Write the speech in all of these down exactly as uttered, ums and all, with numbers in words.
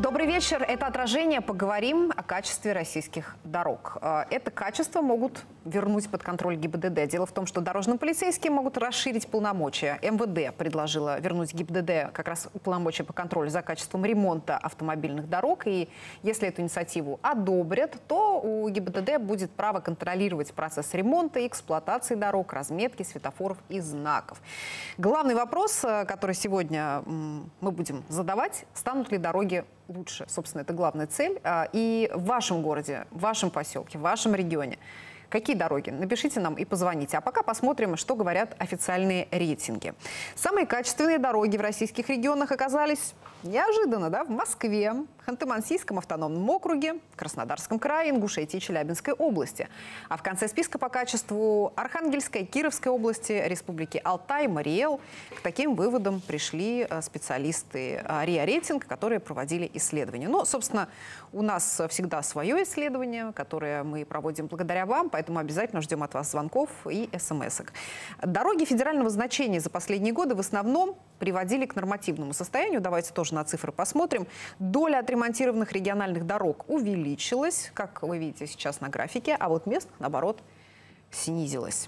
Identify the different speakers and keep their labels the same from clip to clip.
Speaker 1: Добрый вечер. Это «Отражение». Поговорим о качестве российских дорог. Это качество могут вернуть под контроль ГИБДД. Дело в том, что дорожным полицейским могут расширить полномочия. МВД предложила вернуть ГИБДД как раз полномочия по контролю за качеством ремонта автомобильных дорог. И если эту инициативу одобрят, то у ГИБДД будет право контролировать процесс ремонта, эксплуатации дорог, разметки светофоров и знаков. Главный вопрос, который сегодня мы будем задавать: станут ли дороги лучше? Собственно, это главная цель. И в вашем городе, в вашем поселке, в вашем регионе какие дороги? Напишите нам и позвоните. А пока посмотрим, что говорят официальные рейтинги. Самые качественные дороги в российских регионах оказались неожиданно, да, в Москве, Ханты-Мансийском автономном округе, Краснодарском крае, Ингушетии и Челябинской области. А в конце списка по качеству Архангельской, Кировской области, Республики Алтай, Мариэл. К таким выводам пришли специалисты РИА Рейтинг, которые проводили исследования. Но, собственно, у нас всегда свое исследование, которое мы проводим благодаря вам, поэтому обязательно ждем от вас звонков и смс-ок. Дороги федерального значения за последние годы в основном приводили к нормативному состоянию. Давайте тоже на цифры посмотрим. Доля отремонтированных региональных дорог увеличилась, как вы видите сейчас на графике, а вот местных, наоборот, снизилась.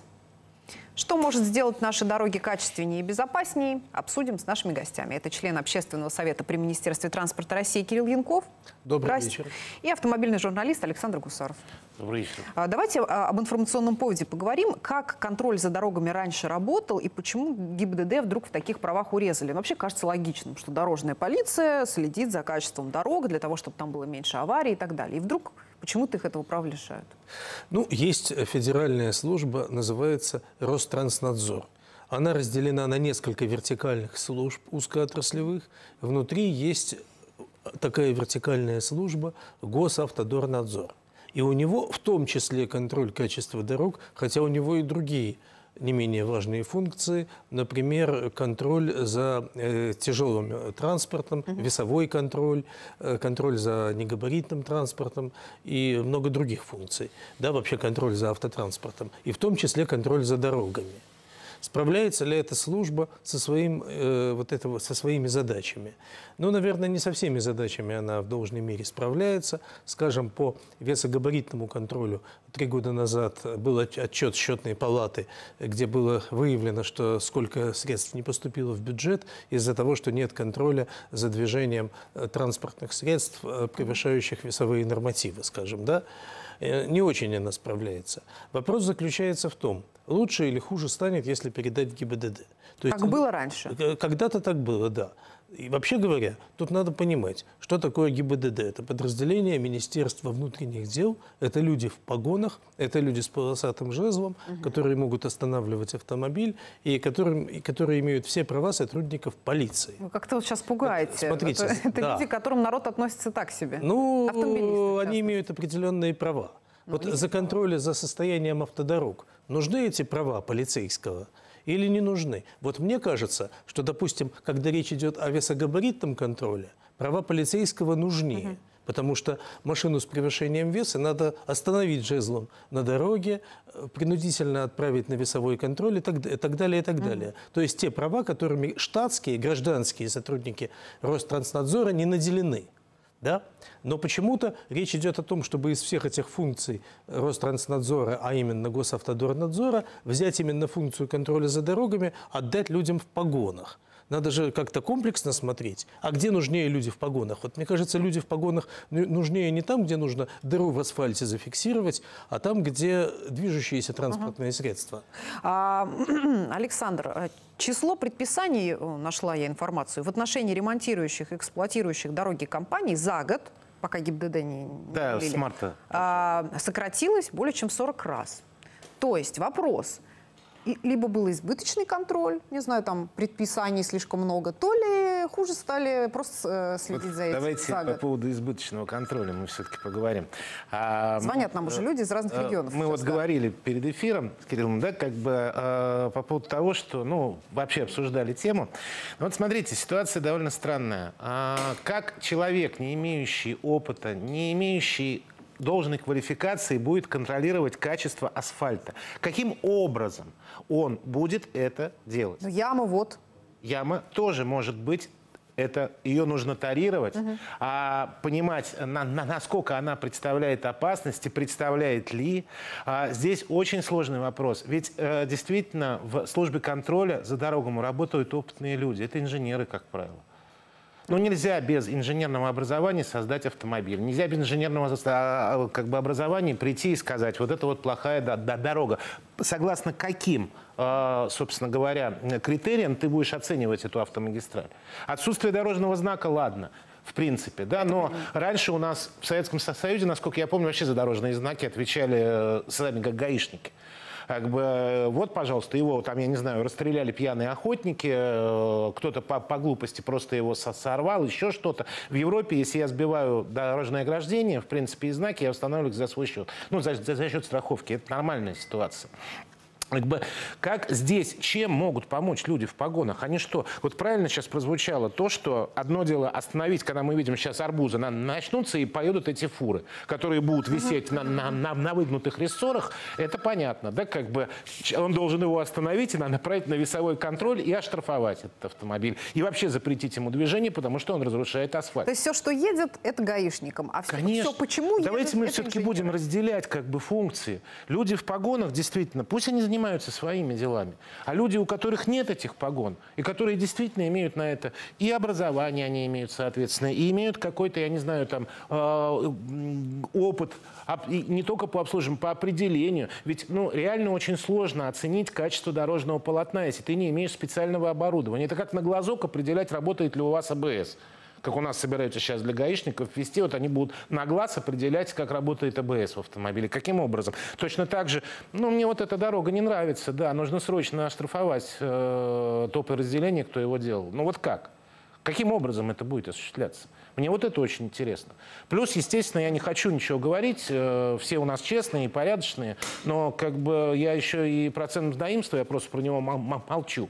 Speaker 1: Что может сделать наши дороги качественнее и безопаснее, обсудим с нашими гостями. Это член Общественного совета при Министерстве транспорта России Кирилл Янков.
Speaker 2: Добрый вечер.
Speaker 1: И автомобильный журналист Александр Гусаров.
Speaker 2: Добрый вечер.
Speaker 1: Давайте об информационном поводе поговорим. Как контроль за дорогами раньше работал и почему ГИБДД вдруг в таких правах урезали? Вообще кажется логичным, что дорожная полиция следит за качеством дорог для того, чтобы там было меньше аварий и так далее. И вдруг почему-то их этого права лишают?
Speaker 2: Ну, есть федеральная служба, называется Ространснадзор. Она разделена на несколько вертикальных служб узкоотраслевых. Внутри есть такая вертикальная служба Госавтодорнадзор. И у него в том числе контроль качества дорог, хотя у него и другие не менее важные функции, например, контроль за э, тяжелым транспортом, uh-huh. весовой контроль, э, контроль за негабаритным транспортом и много других функций. Да, вообще контроль за автотранспортом, и в том числе контроль за дорогами. Справляется ли эта служба со, своим, э, вот этого, со своими задачами? Ну, наверное, не со всеми задачами она в должной мере справляется. Скажем, по весогабаритному контролю три года назад был отчет счетной палаты, где было выявлено, что сколько средств не поступило в бюджет из-за того, что нет контроля за движением транспортных средств, превышающих весовые нормативы, скажем, да? Не очень она справляется. Вопрос заключается в том, лучше или хуже станет, если передать ГИБДД. То есть,
Speaker 1: как было раньше?
Speaker 2: Когда-то так было, да. И вообще говоря, тут надо понимать, что такое ГИБДД. Это подразделение Министерства внутренних дел, это люди в погонах, это люди с полосатым жезлом, угу. которые могут останавливать автомобиль и которые, и которые имеют все права сотрудников полиции.
Speaker 1: Вы как-то вот сейчас пугаете.
Speaker 2: Вот, смотрите,
Speaker 1: это это
Speaker 2: да.
Speaker 1: люди, к которым народ относится так себе.
Speaker 2: Ну, они имеют определенные права. Ну, вот за контроль за состоянием автодорог нужны эти права полицейского или не нужны? Вот мне кажется, что, допустим, когда речь идет о весогабаритном контроле, права полицейского нужнее. Угу. Потому что машину с превышением веса надо остановить жезлом на дороге, принудительно отправить на весовой контроль и так, и так далее, и так далее. Mm-hmm. То есть те права, которыми штатские, гражданские сотрудники Ространснадзора не наделены. Да? Но почему-то речь идет о том, чтобы из всех этих функций Ространснадзора, а именно Госавтодорнадзора, взять именно функцию контроля за дорогами, отдать людям в погонах. Надо же как-то комплексно смотреть. А где нужнее люди в погонах? Вот мне кажется, люди в погонах нужнее не там, где нужно дыру в асфальте зафиксировать, а там, где движущиеся транспортные uh-huh. средства.
Speaker 1: А, Александр, число предписаний, нашла я информацию, в отношении ремонтирующих и эксплуатирующих дороги компаний за год, пока ГИБДД не, не
Speaker 3: да,
Speaker 1: влили,
Speaker 3: с марта.
Speaker 1: А, сократилось более чем сорок раз. То есть вопрос... И либо был избыточный контроль, не знаю, там предписаний слишком много, то ли хуже стали просто э, следить вот за этим.
Speaker 3: Давайте по поводу избыточного контроля мы все-таки поговорим. А,
Speaker 1: Звонят нам уже люди из разных регионов.
Speaker 3: Мы вот
Speaker 1: да.
Speaker 3: говорили перед эфиром с Кириллом, да, как бы э, по поводу того, что, ну, вообще обсуждали тему. Но вот смотрите, ситуация довольно странная. А, как человек, не имеющий опыта, не имеющий должной квалификации, будет контролировать качество асфальта? Каким образом он будет это делать?
Speaker 1: Ну, яма вот.
Speaker 3: Яма тоже может быть Это ее нужно тарировать, угу. а понимать, на, на, насколько она представляет опасности, представляет ли. А, здесь очень сложный вопрос. Ведь э, действительно в службе контроля за дорогами работают опытные люди. Это инженеры, как правило. Ну, нельзя без инженерного образования создать автомобиль. Нельзя без инженерного как бы, образования прийти и сказать, вот это вот плохая да, да, дорога. Согласно каким, э, собственно говоря, критериям ты будешь оценивать эту автомагистраль? Отсутствие дорожного знака, ладно, в принципе, да, но раньше у нас в Советском Союзе, насколько я помню, вообще за дорожные знаки отвечали э, сами как гаишники. Как бы, вот, пожалуйста, его там, я не знаю, расстреляли пьяные охотники, кто-то по, по глупости просто его сорвал, еще что-то. В Европе, если я сбиваю дорожное ограждение, в принципе, и знаки, я устанавливаю за свой счет. Ну, за, за, за счет страховки. Это нормальная ситуация. Как бы, как здесь, чем могут помочь люди в погонах? Они что? Вот правильно сейчас прозвучало то, что одно дело остановить, когда мы видим сейчас арбузы, на, начнутся и поедут эти фуры, которые будут висеть на, на, на, на выгнутых рессорах. Это понятно, да? Как бы он должен его остановить и направить на весовой контроль и оштрафовать этот автомобиль. И вообще запретить ему движение, потому что он разрушает асфальт.
Speaker 1: То есть все, что едет, это гаишникам. А
Speaker 3: Конечно.
Speaker 1: все, почему
Speaker 3: Давайте
Speaker 1: едет,
Speaker 3: мы все-таки
Speaker 1: инженеры.
Speaker 3: будем разделять как бы функции. Люди в погонах, действительно, пусть они занимаются своими делами. А люди, у которых нет этих погон, и которые действительно имеют на это и образование они имеют, соответственно, и имеют какой-то, я не знаю, там, э, опыт, и не только по обслуживанию, по определению. Ведь, ну, реально очень сложно оценить качество дорожного полотна, если ты не имеешь специального оборудования. Это как на глазок определять, работает ли у вас АБС. Как у нас собираются сейчас для гаишников ввести, вот они будут на глаз определять, как работает АБС в автомобиле. Каким образом? Точно так же, ну, мне вот эта дорога не нравится, да, нужно срочно оштрафовать э, топоразделение, кто его делал. Ну вот как? Каким образом это будет осуществляться? Мне вот это очень интересно. Плюс, естественно, я не хочу ничего говорить, э, все у нас честные и порядочные, но как бы я еще и процент сдаимства, я просто про него молчу.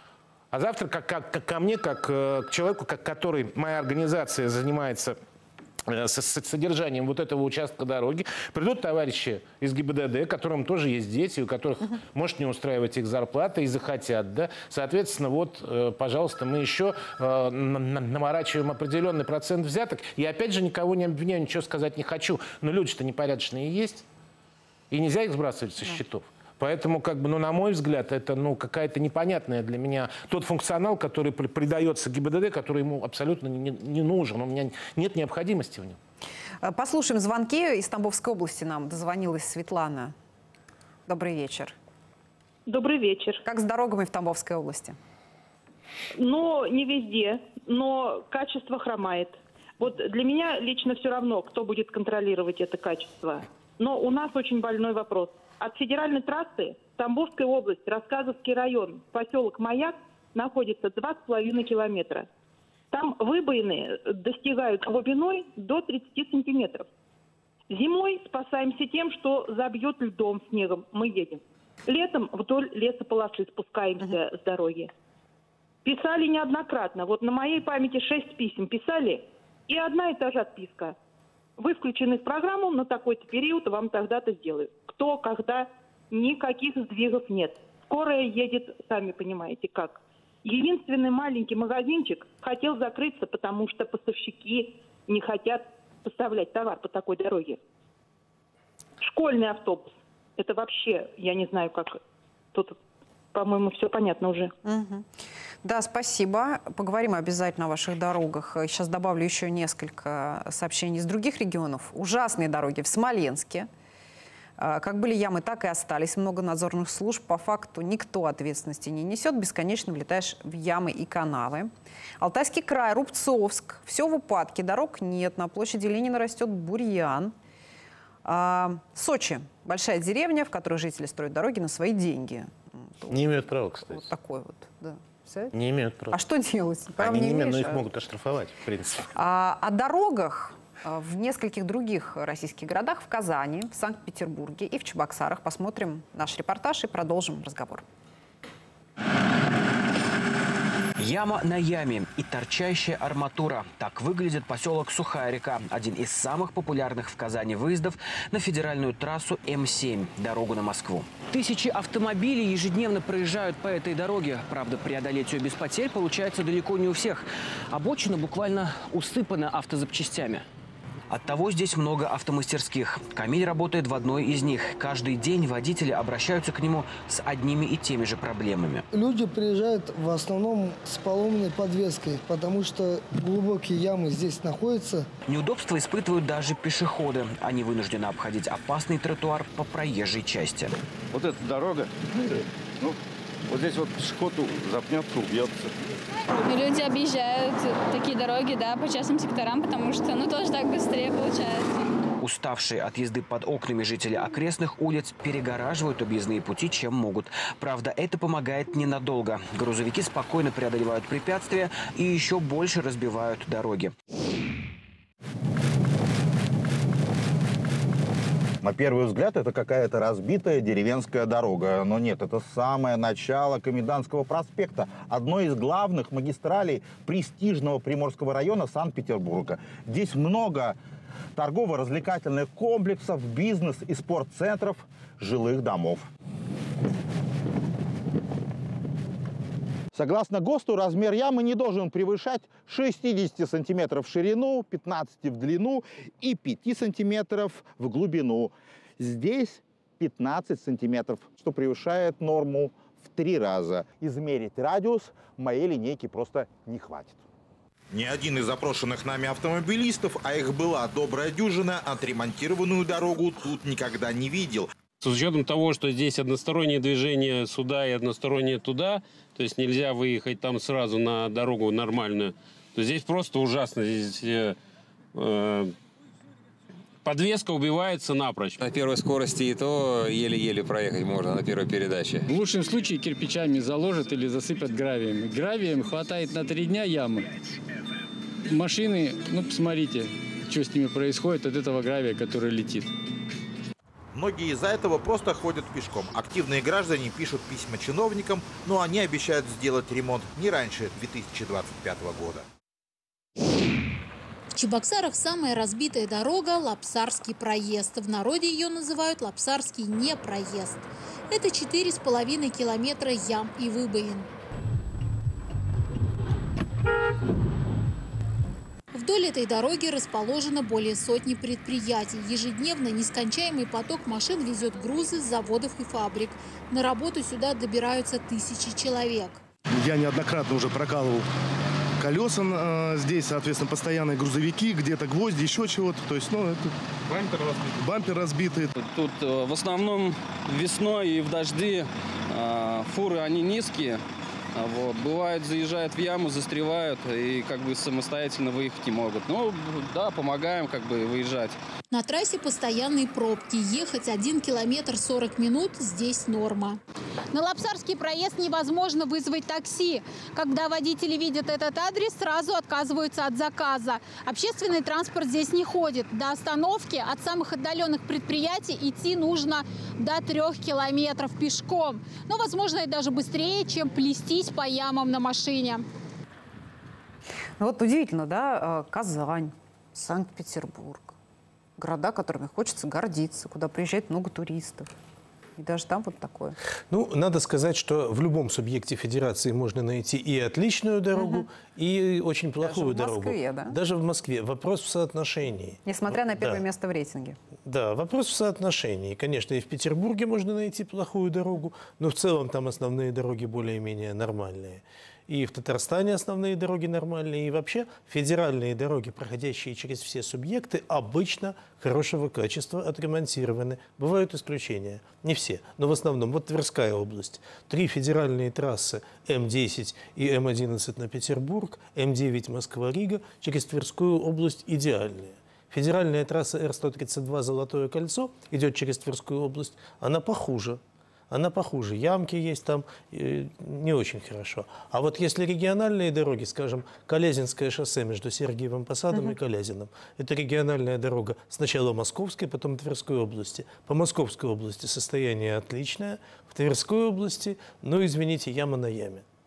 Speaker 3: А завтра как, как, как ко мне, как э, к человеку, как, который моя организация занимается э, с, с содержанием вот этого участка дороги, придут товарищи из ГИБДД, которым тоже есть дети, у которых uh-huh. может не устраивать их зарплата и захотят. Да? Соответственно, вот, э, пожалуйста, мы еще э, наворачиваем определенный процент взяток. И опять же никого не обвиняю, ничего сказать не хочу. Но люди-то непорядочные есть. И нельзя их сбрасывать со счетов. Поэтому, как бы, ну, на мой взгляд, это ну, какая-то непонятная для меня тот функционал, который придается ГИБДД, который ему абсолютно не, не нужен. У меня нет необходимости в нем.
Speaker 1: Послушаем звонки. Из Тамбовской области нам дозвонилась Светлана. Добрый вечер.
Speaker 4: Добрый вечер.
Speaker 1: Как с дорогами в Тамбовской области?
Speaker 4: Ну, не везде, но качество хромает. Вот для меня лично все равно, кто будет контролировать это качество. Но у нас очень больной вопрос. От федеральной трассы Тамбовская область, Рассказовский район, поселок Маяк находится два с половиной километра. Там выбоины достигают глубиной до тридцати сантиметров. Зимой спасаемся тем, что забьет льдом, снегом. Мы едем. Летом вдоль лесополосы спускаемся с дороги. Писали неоднократно. Вот на моей памяти шесть писем писали, и одна и та же отписка. Вы включены в программу, на такой-то период вам тогда-то сделают. Кто, когда, никаких сдвигов нет. Скорая едет, сами понимаете, как. Единственный маленький магазинчик хотел закрыться, потому что поставщики не хотят поставлять товар по такой дороге. Школьный автобус. Это вообще, я не знаю, как. Тут, по-моему, все понятно уже.
Speaker 1: Угу. Да, спасибо. Поговорим обязательно о ваших дорогах. Сейчас добавлю еще несколько сообщений из других регионов. Ужасные дороги в Смоленске. Как были ямы, так и остались. Много надзорных служб. По факту никто ответственности не несет. Бесконечно влетаешь в ямы и канавы. Алтайский край, Рубцовск. Все в упадке. Дорог нет. На площади Ленина растет бурьян. А, Сочи. Большая деревня, в которой жители строят дороги на свои деньги.
Speaker 3: Не имеют права, кстати.
Speaker 1: Вот такой вот, да.
Speaker 3: Не имеют права.
Speaker 1: А что делать? Прав
Speaker 3: Они не имеют, но
Speaker 1: имеешь,
Speaker 3: их
Speaker 1: а...
Speaker 3: могут оштрафовать, в принципе.
Speaker 1: А, о дорогах в нескольких других российских городах, в Казани, в Санкт-Петербурге и в Чебоксарах. Посмотрим наш репортаж и продолжим разговор.
Speaker 5: Яма на яме и торчащая арматура. Так выглядит поселок Сухая Река. Один из самых популярных в Казани выездов на федеральную трассу М семь – дорогу на Москву. Тысячи автомобилей ежедневно проезжают по этой дороге. Правда, преодолеть ее без потерь получается далеко не у всех. Обочина буквально усыпана автозапчастями. Оттого здесь много автомастерских. Камиль работает в одной из них. Каждый день водители обращаются к нему с одними и теми же проблемами.
Speaker 6: Люди приезжают в основном с поломанной подвеской, потому что глубокие ямы здесь находятся.
Speaker 5: Неудобства испытывают даже пешеходы. Они вынуждены обходить опасный тротуар по проезжей части.
Speaker 7: Вот эта дорога, ну, вот здесь вот пешеход запнется, убьется.
Speaker 8: Люди объезжают такие дороги, да, по частным секторам, потому что, ну, тоже так быстрее получается.
Speaker 5: Уставшие от езды под окнами жители окрестных улиц перегораживают объездные пути, чем могут. Правда, это помогает ненадолго. Грузовики спокойно преодолевают препятствия и еще больше разбивают дороги.
Speaker 9: На первый взгляд, это какая-то разбитая деревенская дорога. Но нет, это самое начало Комендантского проспекта, одной из главных магистралей престижного Приморского района Санкт-Петербурга. Здесь много торгово-развлекательных комплексов, бизнес- и спортцентров, жилых домов. Согласно ГОСТу, размер ямы не должен превышать шестидесяти сантиметров в ширину, пятнадцати в длину и пяти сантиметров в глубину. Здесь пятнадцать сантиметров, что превышает норму в три раза. Измерить радиус моей линейки просто не хватит. Ни один из запрошенных нами автомобилистов, а их была добрая дюжина, отремонтированную дорогу тут никогда не видел.
Speaker 10: С учетом того, что здесь одностороннее движение сюда и одностороннее туда, то есть нельзя выехать там сразу на дорогу нормальную, то здесь просто ужасно. Здесь э, э, подвеска убивается напрочь.
Speaker 11: На первой скорости и то еле-еле проехать можно на первой передаче.
Speaker 12: В лучшем случае кирпичами заложат или засыпят гравием. Гравием хватает на три дня ямы. Машины, ну посмотрите, что с ними происходит от этого гравия, который летит.
Speaker 9: Многие из-за этого просто ходят пешком. Активные граждане пишут письма чиновникам, но они обещают сделать ремонт не раньше две тысячи двадцать пятого года.
Speaker 13: В Чебоксарах самая разбитая дорога – Лапсарский проезд. В народе ее называют Лапсарский непроезд. Это четыре с половиной километра ям и выбоин. Вдоль этой дороги расположено более сотни предприятий. Ежедневно нескончаемый поток машин везет грузы с заводов и фабрик. На работу сюда добираются тысячи человек.
Speaker 14: Я неоднократно уже прокалывал колеса э, здесь, соответственно, постоянные грузовики, где-то гвозди, еще чего-то. То есть, ну, это... Бампер разбитый. Бампер разбитый.
Speaker 15: Тут э, в основном весной и в дожди э, фуры, они низкие. Вот. Бывает, заезжают в яму, застревают и как бы самостоятельно выехать не могут. Ну, да, помогаем как бы выезжать.
Speaker 13: На трассе постоянные пробки. Ехать один километр сорок минут здесь норма.
Speaker 16: На Лапсарский проезд невозможно вызвать такси. Когда водители видят этот адрес, сразу отказываются от заказа. Общественный транспорт здесь не ходит. До остановки от самых отдаленных предприятий идти нужно до трех километров пешком. Но, возможно, и даже быстрее, чем плестись по ямам на машине.
Speaker 1: Ну вот удивительно, да? Казань, Санкт-Петербург. Города, которыми хочется гордиться, куда приезжает много туристов. И даже там вот такое.
Speaker 2: Ну, надо сказать, что в любом субъекте федерации можно найти и отличную дорогу, угу. и очень плохую
Speaker 1: Даже в Москве,
Speaker 2: дорогу.
Speaker 1: Да?
Speaker 2: Даже в Москве. Вопрос в соотношении.
Speaker 1: Несмотря на первое
Speaker 2: да.
Speaker 1: место в рейтинге.
Speaker 2: Да, вопрос в соотношении. Конечно, и в Петербурге можно найти плохую дорогу, но в целом там основные дороги более-менее нормальные. И в Татарстане основные дороги нормальные. И вообще федеральные дороги, проходящие через все субъекты, обычно хорошего качества, отремонтированы. Бывают исключения. Не все, но в основном. Вот Тверская область. Три федеральные трассы М десять и М одиннадцать на Петербург, М девять Москва-Рига через Тверскую область идеальные. Федеральная трасса Р сто тридцать два «Золотое кольцо» идет через Тверскую область. Она похуже. Она похуже. Ямки есть там, э, не очень хорошо. А вот если региональные дороги, скажем, Калязинское шоссе между Сергиевым Посадом uh-huh. и Калязином, это региональная дорога сначала Московской, потом Тверской области. По Московской области состояние отличное, в Тверской области, ну, извините, яма на яме.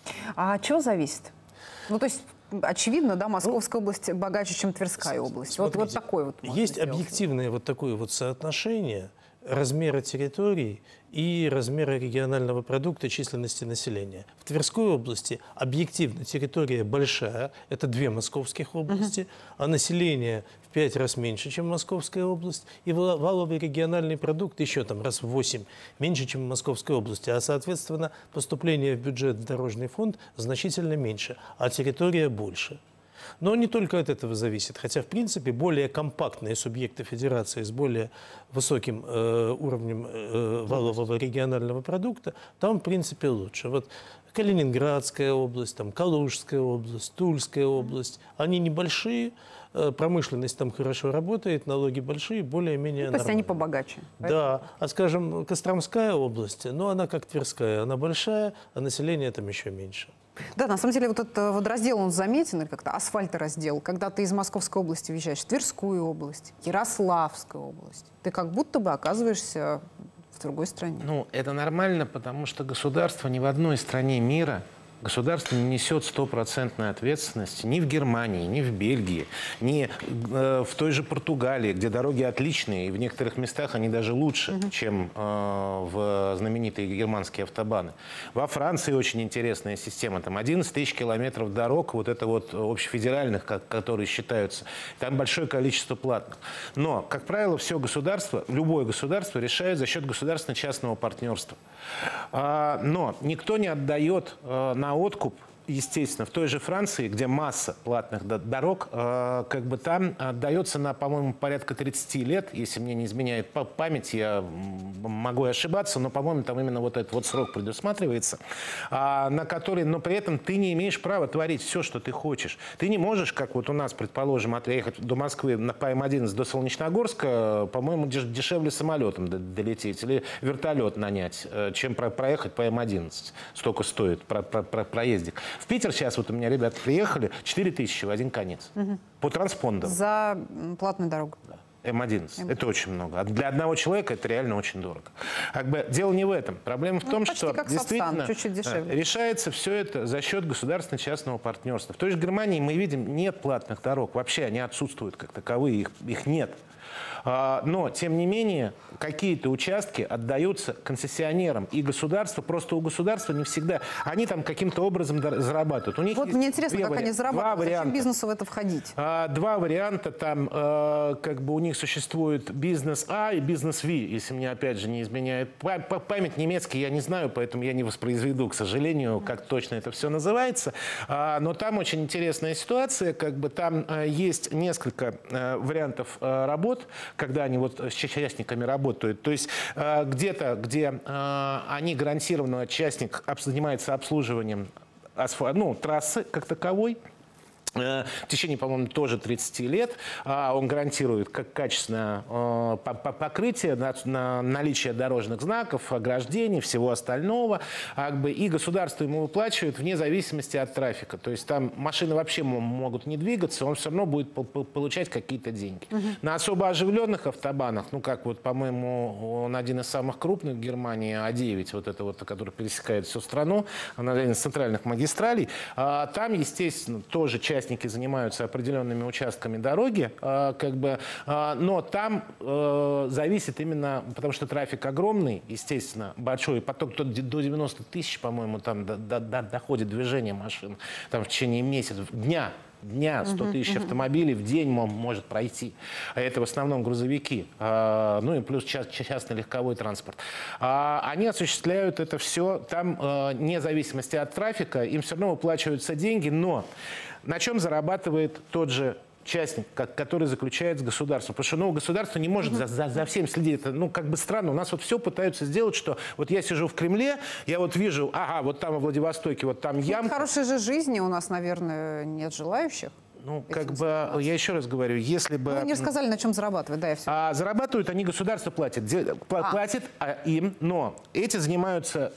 Speaker 1: А от чего зависит? Ну, то есть, очевидно, да, Московская область богаче, чем Тверская область. Вот, вот такой вот.
Speaker 2: Есть объективное вот такое вот соотношение размера территорий и размера регионального продукта численности населения. В Тверской области объективно территория большая, это две московских области, uh-huh. а население в пять раз меньше, чем Московская область, и валовый региональный продукт еще там раз в восемь меньше, чем в Московской области, а соответственно поступление в бюджет в дорожный фонд значительно меньше, а территория больше. Но не только от этого зависит, хотя, в принципе, более компактные субъекты федерации с более высоким э, уровнем э, валового регионального продукта, там, в принципе, лучше. Вот Калининградская область, там, Калужская область, Тульская область, они небольшие, э, промышленность там хорошо работает, налоги большие, более-менее
Speaker 1: ну, то есть
Speaker 2: нормальные.
Speaker 1: они побогаче.
Speaker 2: Да, а, скажем, Костромская область, ну, она как Тверская, она большая, а население там еще меньше.
Speaker 1: Да, на самом деле вот этот водораздел, он заметен, или как-то асфальтораздел. Когда ты из Московской области въезжаешь в Тверскую область, Ярославскую область, ты как будто бы оказываешься в другой стране.
Speaker 3: Ну, это нормально, потому что государство ни в одной стране мира, государство не несет стопроцентной ответственности ни в Германии, ни в Бельгии, ни э, в той же Португалии, где дороги отличные, и в некоторых местах они даже лучше, mm-hmm. чем э, в знаменитые германские автобаны. Во Франции очень интересная система. Там одиннадцать тысяч километров дорог, вот это вот общефедеральных, как, которые считаются. Там большое количество платных. Но, как правило, все государство, любое государство решает за счет государственно-частного партнерства. А, но никто не отдает э, на откуп, естественно, в той же Франции, где масса платных дорог, э, как бы там отдается на, по-моему, порядка тридцати лет, если мне не изменяет память, я могу ошибаться, но, по-моему, там именно вот этот вот срок предусматривается, э, на который, но при этом ты не имеешь права творить все, что ты хочешь. Ты не можешь, как вот у нас, предположим, отъехать до Москвы на по эм одиннадцать до Солнечногорска, по-моему, дешевле самолетом долететь или вертолет нанять, чем проехать по эм одиннадцать. Столько стоит про, про, про проездик. В Питер сейчас, вот у меня ребята приехали, четыре тысячи в один конец. Угу. По транспондеру.
Speaker 1: За платную дорогу.
Speaker 3: Да. эм одиннадцать. эм. Это очень много. А для одного человека это реально очень дорого. Как бы дело не в этом. Проблема в ну, том, что действительно
Speaker 1: чуть-чуть дешевле.
Speaker 3: решается все это за счет государственно-частного партнерства. В той же Германии мы видим, нет платных дорог. Вообще они отсутствуют как таковые, их, их нет. Но, тем не менее, какие-то участки отдаются концессионерам. И государство, просто у государства не всегда... Они там каким-то образом зарабатывают. У них
Speaker 1: вот мне интересно, как вари... они зарабатывают. Зачем бизнесу в это входить?
Speaker 3: Два варианта. Там как бы у них существует бизнес А и бизнес В, если мне опять же не изменяет память. Немецкий я не знаю, поэтому я не воспроизведу, к сожалению, как точно это все называется. Но там очень интересная ситуация. Как бы там есть несколько вариантов работ, когда они вот с частниками работают. То есть э, где-то, где э, они гарантированно, частник занимается обслуживанием асфальта, ну, трассы как таковой, в течение, по-моему, тоже тридцати лет. Он гарантирует как качественное покрытие, на наличие дорожных знаков, ограждений, всего остального. И государство ему выплачивает вне зависимости от трафика. То есть там машины вообще могут не двигаться, он все равно будет получать какие-то деньги. Угу. На особо оживленных автобанах, ну как вот, по-моему, он один из самых крупных в Германии, А девять, вот это вот, который пересекает всю страну, она один из центральных магистралей, там, естественно, тоже часть занимаются определенными участками дороги, э, как бы, э, но там э, зависит именно, потому что трафик огромный, естественно, большой поток, до девяноста тысяч, по-моему, там до, до, до, доходит движение машин, там в течение месяца, дня. Дня сто тысяч автомобилей в день может пройти. А это в основном грузовики, а, ну и плюс частный легковой транспорт. А, они осуществляют это все там, а, вне зависимости от трафика, им все равно выплачиваются деньги, но на чем зарабатывает тот же частник, который заключает с государством. Потому что ну, государство не может за, за, за всем следить. Это ну, как бы странно. У нас вот все пытаются сделать, что вот я сижу в Кремле, я вот вижу, ага, вот там во Владивостоке, вот там ямка.
Speaker 1: Ну, хорошей же жизни у нас, наверное, нет желающих.
Speaker 3: Ну, как бы, я еще раз говорю, если бы...
Speaker 1: Ну, вы не рассказали, на чем зарабатывают, да, я все...
Speaker 3: А зарабатывают они, государство платит. Платит а. им, но эти занимаются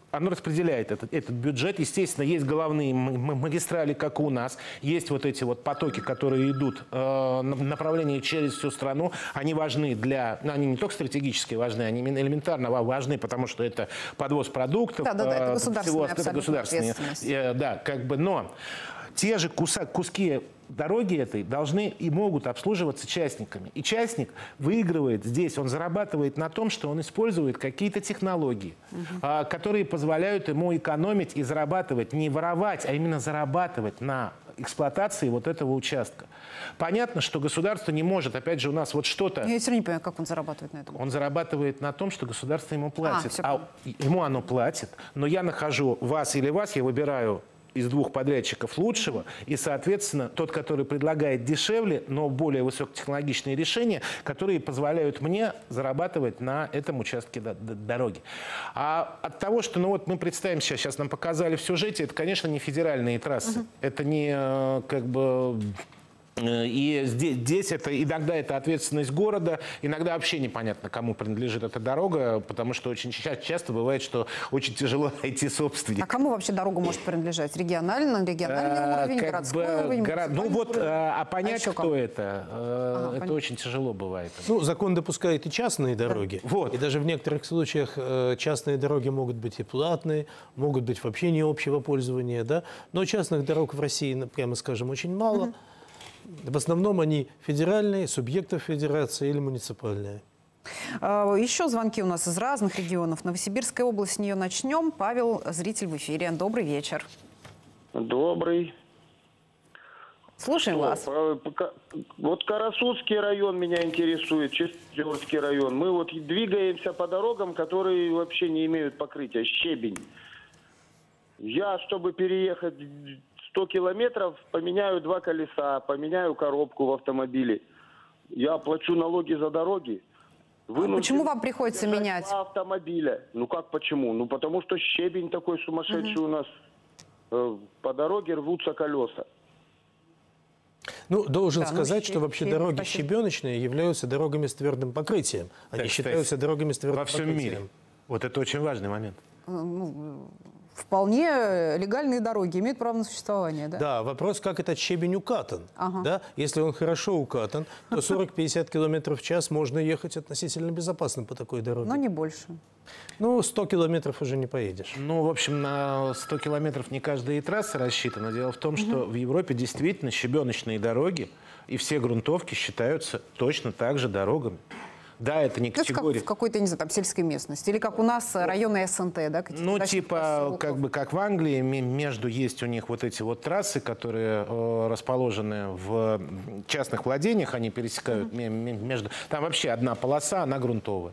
Speaker 3: оно распределяет этот, этот бюджет. Естественно, есть головные магистрали, как у нас. Есть вот эти вот потоки, которые идут э, направления через всю страну. Они важны для... Ну, они не только стратегически важны, они элементарно важны, потому что это подвоз продуктов.
Speaker 1: Да, да, да, это
Speaker 3: государственная,
Speaker 1: государственная,
Speaker 3: это государственная
Speaker 1: ответственность.
Speaker 3: э, да, как бы, но те же куса, куски дороги этой должны и могут обслуживаться частниками. И частник выигрывает здесь, он зарабатывает на том, что он использует какие-то технологии, угу. а, которые позволяют ему экономить и зарабатывать, не воровать, а именно зарабатывать на эксплуатации вот этого участка. Понятно, что государство не может, опять же, у нас вот что-то...
Speaker 1: Я все равно не понимаю, как он зарабатывает на этом.
Speaker 3: Он зарабатывает на том, что государство ему платит.
Speaker 1: А,
Speaker 3: а ему оно платит, но я нахожу вас или вас, я выбираю из двух подрядчиков лучшего, и, соответственно, тот, который предлагает дешевле, но более высокотехнологичные решения, которые позволяют мне зарабатывать на этом участке дороги. А от того, что, ну вот мы представим сейчас, сейчас нам показали в сюжете, это, конечно, не федеральные трассы, угу. это не как бы... И здесь, здесь это, иногда это ответственность города, иногда вообще непонятно, кому принадлежит эта дорога, потому что очень часто бывает, что очень тяжело найти собственника.
Speaker 1: А кому вообще дорога может принадлежать? Региональный, региональный
Speaker 3: а,
Speaker 1: уровень,
Speaker 3: как
Speaker 1: городской
Speaker 3: бы,
Speaker 1: уровень?
Speaker 3: Гора... Ну вот, а, а понять,
Speaker 1: а
Speaker 3: кто
Speaker 1: кому?
Speaker 3: это, а, ага, это понятно. Очень тяжело бывает.
Speaker 2: Ну, закон допускает и частные дороги.
Speaker 3: Да. Вот.
Speaker 2: И даже в некоторых случаях частные дороги могут быть и платные, могут быть вообще не общего пользования, да? Но частных дорог в России, прямо скажем, очень мало. Угу. В основном они федеральные, субъектов федерации или муниципальные.
Speaker 1: Еще звонки у нас из разных регионов. Новосибирская область, с нее начнем. Павел, зритель в эфире. Добрый вечер.
Speaker 17: Добрый.
Speaker 1: Слушаем
Speaker 17: Что,
Speaker 1: вас.
Speaker 17: Вот Карасудский район меня интересует, Чистёрский район. Мы вот двигаемся по дорогам, которые вообще не имеют покрытия. Щебень. Я, чтобы переехать... сто километров, поменяю два колеса, поменяю коробку в автомобиле. Я плачу налоги за дороги.
Speaker 1: А почему вам приходится менять?
Speaker 17: Автомобиля. Ну как почему? Ну потому что щебень такой сумасшедший угу. у нас. Э, по дороге рвутся колеса.
Speaker 2: Ну, должен
Speaker 1: да,
Speaker 2: сказать,
Speaker 1: ну,
Speaker 2: что вообще
Speaker 1: щебень,
Speaker 2: дороги
Speaker 1: спасибо.
Speaker 2: щебеночные являются дорогами с твердым покрытием. Они
Speaker 3: так,
Speaker 2: считаются
Speaker 3: кстати,
Speaker 2: дорогами с твердым
Speaker 3: во всем
Speaker 2: покрытием.
Speaker 3: мире. Вот это очень важный момент.
Speaker 1: Ну, вполне легальные дороги имеют право на существование, да?
Speaker 2: Да, вопрос, как этот щебень укатан.
Speaker 1: Ага.
Speaker 2: Да? Если он хорошо укатан, то сорок-пятьдесят километров в час можно ехать относительно безопасно по такой дороге.
Speaker 1: Но не больше.
Speaker 2: Ну, сто километров уже не поедешь.
Speaker 3: Ну, в общем, на сто километров не каждая и трасса рассчитана. Дело в том, угу. что в Европе действительно щебеночные дороги и все грунтовки считаются точно так же дорогами. Да, это не категория.
Speaker 1: Как в какой-то, не знаю, там, сельской местности. Или как у нас районы СНТ, да?
Speaker 3: Ну, типа, как бы, как в Англии, между есть у них вот эти вот трассы, которые э, расположены в частных владениях, они пересекают mm-hmm. между... Там вообще одна полоса, она грунтовая.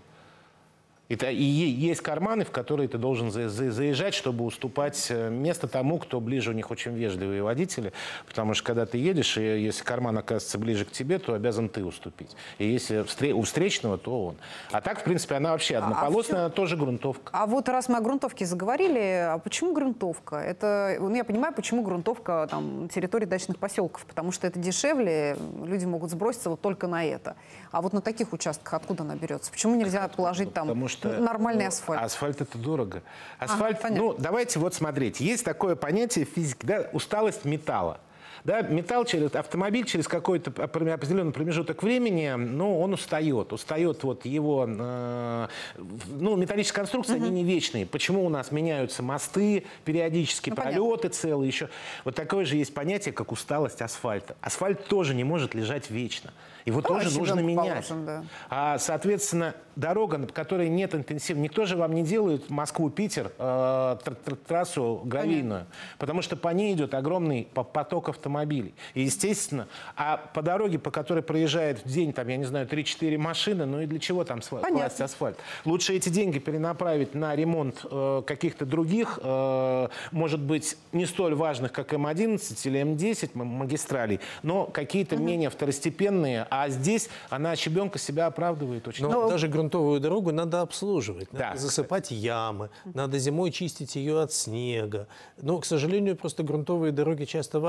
Speaker 3: И, и есть карманы, в которые ты должен за, за, заезжать, чтобы уступать место тому, кто ближе. У них очень вежливые водители, потому что когда ты едешь, и если карман оказывается ближе к тебе, то обязан ты уступить. И если встр... у встречного, то он. А так, в принципе, она вообще однополосная, а, а она тоже грунтовка.
Speaker 1: А вот раз мы о грунтовке заговорили, а почему грунтовка? Это, ну, я понимаю, почему грунтовка там, на территории дачных поселков, потому что это дешевле, люди могут сброситься вот только на это. А вот на таких участках откуда она берется? Почему нельзя положить там... Потому что нормальный асфальт.
Speaker 3: Асфальт это дорого. Асфальт,
Speaker 1: ага,
Speaker 3: ну, давайте вот смотрите. Есть такое понятие в физике, да, усталость металла. Да, металл через автомобиль через какой-то определенный промежуток времени, ну, он устает. Устает вот его... Э, ну, металлические конструкции, угу. они не вечные. Почему у нас меняются мосты периодически, ну, пролеты понятно. Целые еще. Вот такое же есть понятие, как усталость асфальта. Асфальт тоже не может лежать вечно. Его ну, тоже нужно менять. Положим, да. А, соответственно, дорога, на которой нет интенсивности, никто же вам не делает Москву-Питер э, трассу гравийную, понятно. Потому что по ней идет огромный поток автомобилей. И, естественно, а по дороге, по которой проезжает в день, там, я не знаю, три-четыре машины, ну и для чего там класть асфальт? Лучше эти деньги перенаправить на ремонт э, каких-то других, э, может быть, не столь важных, как эм одиннадцать или эм десять магистралей, но какие-то угу. менее второстепенные. А здесь она, щебенка, себя оправдывает очень.
Speaker 2: Но даже грунтовую дорогу надо обслуживать. Надо
Speaker 3: да.
Speaker 2: засыпать ямы, надо зимой чистить ее от снега. Но, к сожалению, просто грунтовые дороги часто вообще не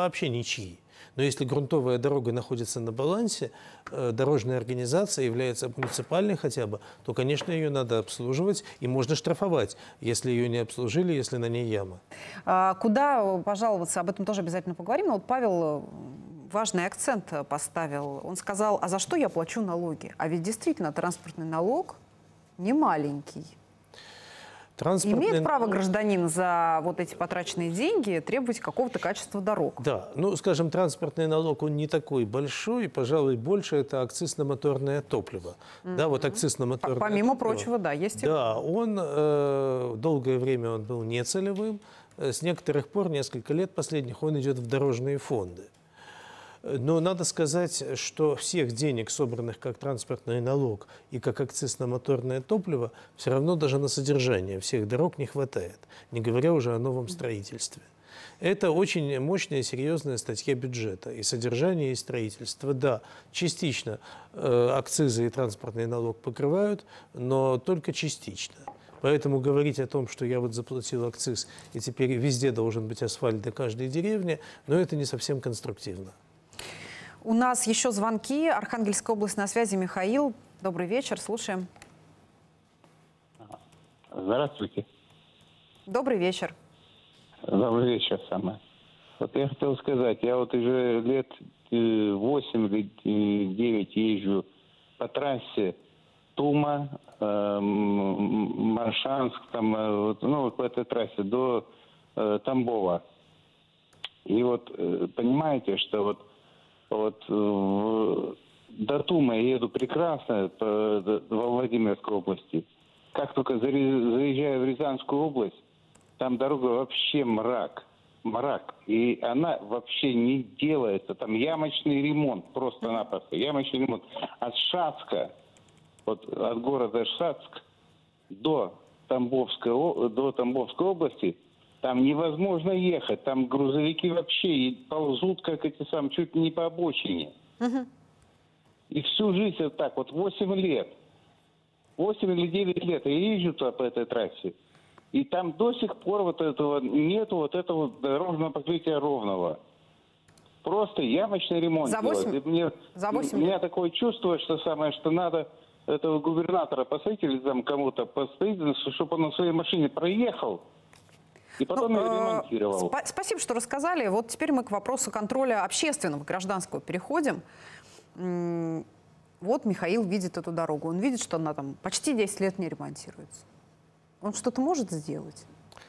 Speaker 2: ничьи. Но если грунтовая дорога находится на балансе, э, дорожная организация является муниципальной хотя бы, то, конечно, ее надо обслуживать и можно штрафовать, если ее не обслужили, если на ней яма.
Speaker 1: А куда пожаловаться? Об этом тоже обязательно поговорим. Но вот Павел важный акцент поставил. Он сказал, а за что я плачу налоги? А ведь действительно транспортный налог не маленький.
Speaker 2: Транспортный...
Speaker 1: Имеет право гражданин за вот эти потраченные деньги требовать какого-то качества дорог?
Speaker 2: Да, ну, скажем, транспортный налог, он не такой большой, пожалуй, больше это акциз на моторное топливо. Mm-hmm. Да, вот акциз на моторное
Speaker 1: Помимо
Speaker 2: топливо.
Speaker 1: прочего, да, есть и...
Speaker 2: Да, он, э, долгое время он был нецелевым, с некоторых пор, несколько лет последних, он идет в дорожные фонды. Но надо сказать, что всех денег, собранных как транспортный налог и как акциз на моторное топливо, все равно даже на содержание всех дорог не хватает, не говоря уже о новом строительстве. Это очень мощная, серьезная статья бюджета. И содержание, и строительство. Да, частично э, акцизы и транспортный налог покрывают, но только частично. Поэтому говорить о том, что я вот заплатил акциз, и теперь везде должен быть асфальт до каждой деревни, но это не совсем конструктивно.
Speaker 1: У нас еще звонки. Архангельская область на связи. Михаил, добрый вечер, слушаем.
Speaker 18: Здравствуйте.
Speaker 1: Добрый вечер.
Speaker 18: Добрый вечер, самое. Вот я хотел сказать, я вот уже лет восемь или девять езжу по трассе Тума, э, Маршанск, там, э, ну, вот по этой трассе до э, Тамбова. И вот э, понимаете, что вот Вот э, до Тумы я еду прекрасно по, до, во Владимирской области. Как только заезжаю в Рязанскую область, там дорога вообще мрак. Мрак. И она вообще не делается. Там ямочный ремонт, просто-напросто. Ямочный ремонт. От Шацка, вот от города Шацк до Тамбовской, до Тамбовской области, там невозможно ехать, там грузовики вообще ползут, как эти сам, чуть не по обочине. Uh-huh. И всю жизнь вот так, вот восемь лет, восемь или девять лет я езжу туда по этой трассе, и там до сих пор вот этого нету, вот этого дорожного покрытия ровного. Просто ямочный ремонт.
Speaker 1: За восемь?
Speaker 18: Мне,
Speaker 1: За восемь
Speaker 18: у меня такое чувство, что самое, что надо этого губернатора посадить или там кому-то посадить, чтобы он на своей машине проехал. И потом
Speaker 1: ну,
Speaker 18: я ремонтировал.
Speaker 1: Спа- спасибо, что рассказали. Вот теперь мы к вопросу контроля общественного, гражданского переходим. М- вот Михаил видит эту дорогу. Он видит, что она там почти десять лет не ремонтируется. Он что-то может сделать?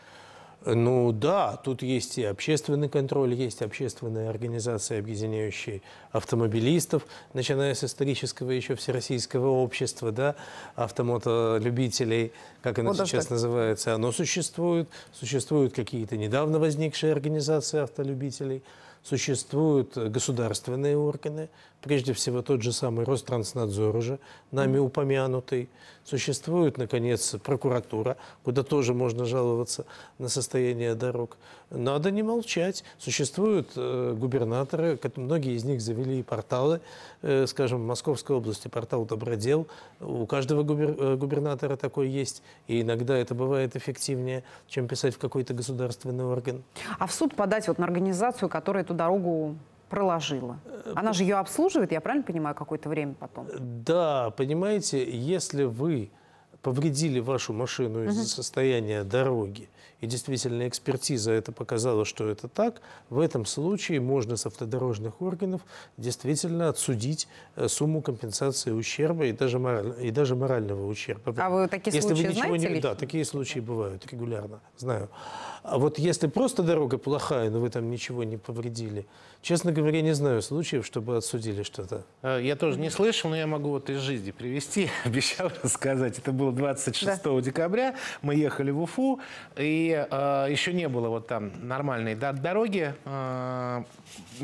Speaker 2: Ну да, тут есть и общественный контроль, есть общественные организации, объединяющие автомобилистов, начиная с исторического еще всероссийского общества, да, автомотолюбителей, как оно вот сейчас так. называется, оно существует. Существуют какие-то недавно возникшие организации автолюбителей, существуют государственные органы, прежде всего тот же самый Ространснадзор уже, нами mm-hmm. упомянутый. Существует, наконец, прокуратура, куда тоже можно жаловаться на состояние дорог. Надо не молчать. Существуют э, губернаторы, многие из них завели порталы, э, скажем, в Московской области портал «Добродел». У каждого губер, э, губернатора такой есть, и иногда это бывает эффективнее, чем писать в какой-то государственный орган.
Speaker 1: А в суд подать вот на организацию, которая эту дорогу проложила? Она же ее обслуживает, я правильно понимаю, какое-то время потом?
Speaker 2: Да, понимаете, если вы повредили вашу машину из-за угу. состояния дороги, и действительно экспертиза это показала, что это так, в этом случае можно с автодорожных органов действительно отсудить сумму компенсации ущерба и даже, мораль, и даже морального ущерба.
Speaker 1: А вы такие
Speaker 2: если
Speaker 1: случаи
Speaker 2: вы
Speaker 1: знаете?
Speaker 2: Не... Да, такие случаи бывают регулярно, знаю. А вот если просто дорога плохая, но вы там ничего не повредили, честно говоря, не знаю случаев, чтобы отсудили что-то.
Speaker 3: Я тоже не слышал, но я могу вот из жизни привести. Обещал рассказать. Это было двадцать шестого да. декабря. Мы ехали в Уфу, и э, еще не было вот там нормальной да, дороги. Э,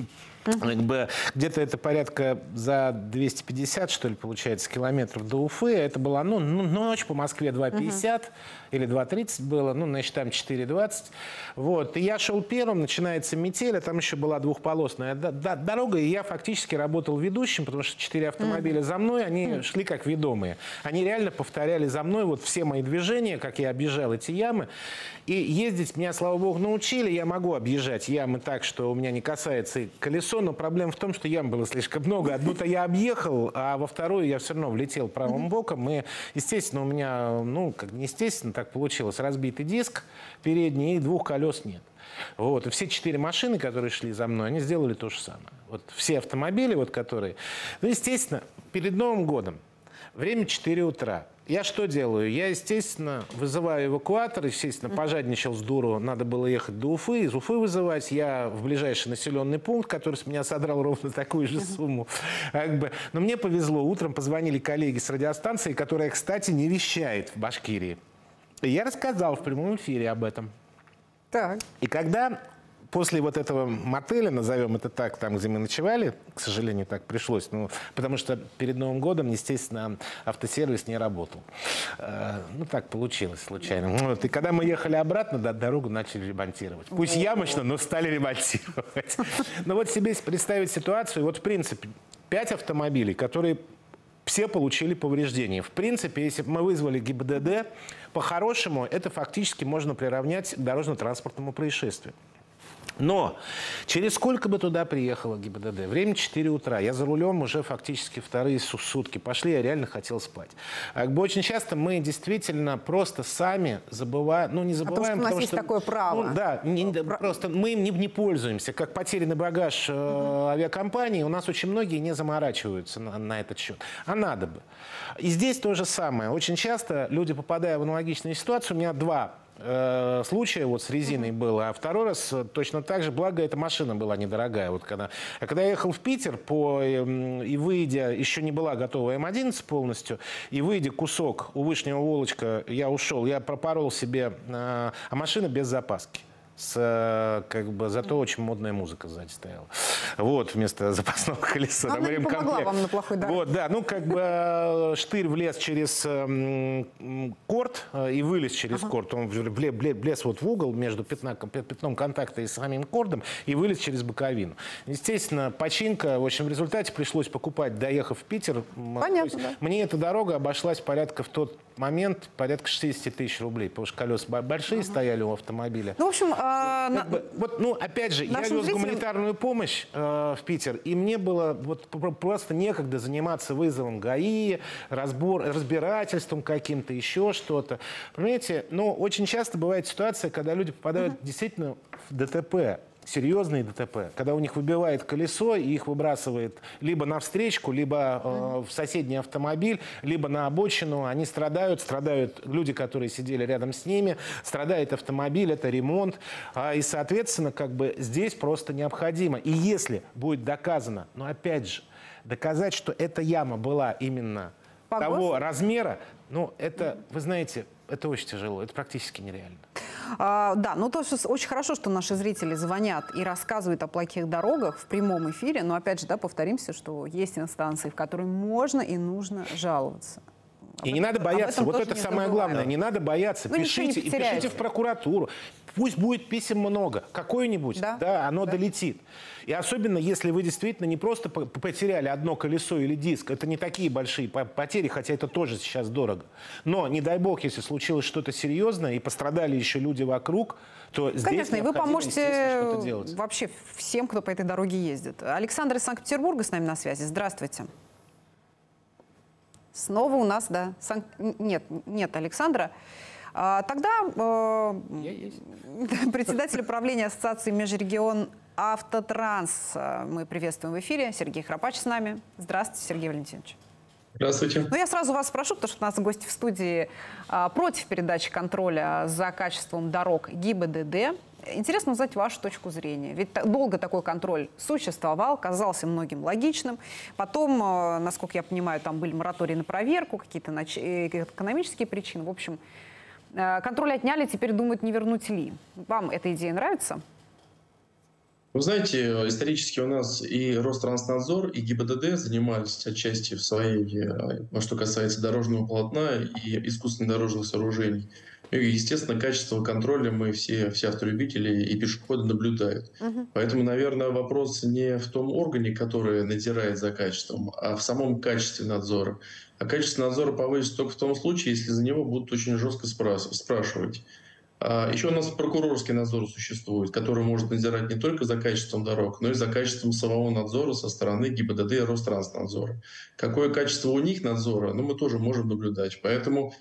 Speaker 3: Как бы где-то это порядка за двести пятьдесят, что ли, получается, километров до Уфы. Это была, ну, ну ночь по Москве два пятьдесят uh-huh. или два тридцать было, ну, значит, там четыре двадцать. Вот. И я шел первым, начинается метель, а там еще была двухполосная дорога, и я фактически работал ведущим, потому что четыре автомобиля uh-huh. за мной, они uh-huh. шли как ведомые. Они реально повторяли за мной вот все мои движения, как я объезжал эти ямы. И ездить меня, слава богу, научили. Я могу объезжать ямы так, что у меня не касается и колесо, но проблема в том, что ям было слишком много. Одну-то я объехал, а во вторую я все равно влетел правым боком. И, естественно, у меня, ну, как не естественно, так получилось, разбитый диск передний, и двух колес нет. Вот. И все четыре машины, которые шли за мной, они сделали то же самое. Вот все автомобили, вот, которые... Ну, естественно, перед Новым годом, время четыре утра. Я что делаю? Я, естественно, вызываю эвакуатор, естественно, пожадничал с дуру, надо было ехать до Уфы, из Уфы вызывать. Я в ближайший населенный пункт, который с меня содрал ровно такую же сумму. Как бы. Но мне повезло, утром позвонили коллеги с радиостанции, которая, кстати, не вещает в Башкирии. И я рассказал в прямом эфире об этом.
Speaker 1: Так.
Speaker 3: И когда... После вот этого мотеля, назовем это так, там, где мы ночевали, к сожалению, так пришлось, ну, потому что перед Новым годом, естественно, автосервис не работал. Э, ну, так получилось случайно. Вот. И когда мы ехали обратно, да, дорогу начали ремонтировать. Пусть ямочно, но стали ремонтировать. Но вот себе представить ситуацию, вот, в принципе, пять автомобилей, которые все получили повреждения. В принципе, если бы мы вызвали ГИБДД, по-хорошему, это фактически можно приравнять к дорожно-транспортному происшествию. Но через сколько бы туда приехало ГИБДД? Время четыре утра. Я за рулем уже фактически вторые сутки пошли, я реально хотел спать. Как бы очень часто мы действительно просто сами забываем, ну не забываем,
Speaker 1: потому, что у нас есть
Speaker 3: что,
Speaker 1: такое право.
Speaker 3: Ну, да, не, Про... просто мы им не, не пользуемся. Как потерянный багаж э, угу. авиакомпании, у нас очень многие не заморачиваются на, на этот счет. А надо бы. И здесь то же самое. Очень часто люди, попадая в аналогичную ситуацию, у меня два случая вот с резиной mm-hmm. было, а второй раз точно так же, благо эта машина была недорогая. Вот когда, а когда я ехал в Питер по, и выйдя, еще не была готова эм одиннадцать полностью, и выйдя кусок у Вышнего Волочка, я ушел, я пропорол себе, а машина без запаски. С, как бы, зато очень модная музыка сзади стояла. Вот, вместо запасного колеса.
Speaker 1: Она не помогла вам на плохой дороге.
Speaker 3: Вот, да, ну, как бы штырь влез через м, корт и вылез через ага. корт. Он влез, влез вот в угол между пятна, пятном контакта и самим кордом и вылез через боковину. Естественно, починка, в общем, в результате пришлось покупать, доехав в Питер.
Speaker 1: Понятно, да.
Speaker 3: Мне эта дорога обошлась порядка в тот момент порядка шестьдесят тысяч рублей, потому что колеса большие ага. стояли у автомобиля.
Speaker 1: Ну, в общем,
Speaker 3: а, как бы, вот, ну, опять же, я вез зрителям... гуманитарную помощь э, в Питер, и мне было вот просто некогда заниматься вызовом ГАИ, разбор, разбирательством каким-то, еще что-то. Понимаете, ну, очень часто бывает ситуация, когда люди попадают uh-huh. действительно в ДТП. Серьезные ДТП, когда у них выбивает колесо и их выбрасывает либо на встречку, либо э, в соседний автомобиль, либо на обочину. Они страдают, страдают люди, которые сидели рядом с ними, страдает автомобиль, это ремонт. А, и, соответственно, как бы здесь просто необходимо. И если будет доказано, но опять же, доказать, что эта яма была именно По того Господу? размера, ну, это, вы знаете, это очень тяжело, это практически нереально.
Speaker 1: А, да, ну то, что очень хорошо, что наши зрители звонят и рассказывают о плохих дорогах в прямом эфире, но опять же, да, повторимся, что есть инстанции, в которые можно и нужно жаловаться.
Speaker 3: И об не этом, надо бояться, вот это самое забываем. главное, не надо бояться, ну, пишите, и пишите в прокуратуру, пусть будет писем много, какое-нибудь, да, да оно да. долетит. И особенно, если вы действительно не просто потеряли одно колесо или диск, это не такие большие потери, хотя это тоже сейчас дорого. Но, не дай бог, если случилось что-то серьезное и пострадали еще люди вокруг, то здесь
Speaker 1: Конечно, и вы поможете вообще всем, кто по этой дороге ездит. Александр из Санкт-Петербурга с нами на связи. Здравствуйте. Снова у нас, да, Сан... нет, нет Александра. А, тогда э, председатель правления Ассоциации Межрегион Автотранс мы приветствуем в эфире. Сергей Храпач с нами. Здравствуйте, Сергей Валентинович.
Speaker 19: Здравствуйте.
Speaker 1: Ну, я сразу вас спрошу, потому что у нас гости в студии а, против передачи контроля за качеством дорог ГИБДД. Интересно узнать вашу точку зрения. Ведь долго такой контроль существовал, казался многим логичным. Потом, насколько я понимаю, там были моратории на проверку, какие-то нач... экономические причины. В общем, контроль отняли, теперь думают, не вернуть ли. Вам эта идея нравится?
Speaker 19: Вы знаете, исторически у нас и Ространснадзор, и ГИБДД занимались отчасти в своей, что касается дорожного полотна и искусственных дорожных сооружений. И, естественно, качество контроля мы все, все автолюбители и пешеходы наблюдают. Угу. Поэтому, наверное, вопрос не в том органе, который надзирает за качеством, а в самом качестве надзора. А качество надзора повысится только в том случае, если за него будут очень жестко спрашивать. Еще у нас прокурорский надзор существует, который может надзирать не только за качеством дорог, но и за качеством самого надзора со стороны ГИБДД и Ространснадзора. Какое качество у них надзора, ну, мы тоже можем наблюдать. Поэтому,